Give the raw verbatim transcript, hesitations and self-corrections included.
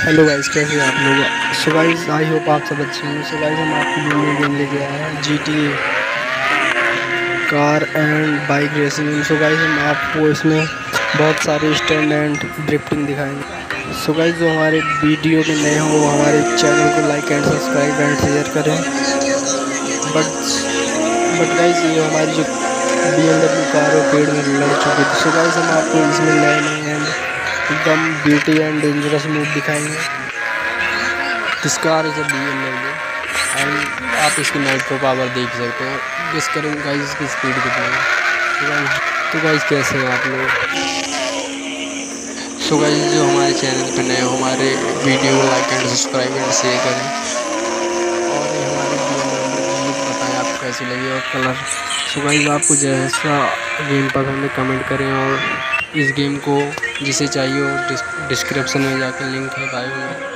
Hello guys, कैसे हैं आप लोग। सो गाइस, आई होप आप सब अच्छे हैं। सो गाइस, हम आपके लिए न्यू गेम लेके आए हैं, G T A car and bike racing. So guys, हम आपको इसमें बहुत सारे स्टंट एंड ड्रिफ्टिंग दिखाएंगे। सो गाइस, जो हमारे वीडियो में नए हो वो हमारे चैनल को like and subscribe and share करें। बट बट गाइस, ये हमारी जो बी एम डब्ल्यू कार है पेड़ में लड़ चुकी थी। सो गाइस, हम आपको इसमें नए नए एंड एकदम ब्यूटी एंड डेंजरस मूव दिखाएंगे। This car is a B M W and आप इसकी नाइट्रो पावर देख सकते हो। गेस करें गाइस इसकी स्पीड कितनी है। तो गाइस तो गाइस कैसे हैं आप लोग। सो गाइस, जो हमारे चैनल पे नए हो हमारे वीडियो को like and subscribe and share करें। और ये हमारी बी एम डब्ल्यू बताएं आपको कैसी लगी और कलर। सो गाइस, आपको जैसा गेम पसंद है कमेंट करें और इस गेम को जिसे चाहिए हो डिस्क्रिप्शन में जाकर लिंक है बायो में।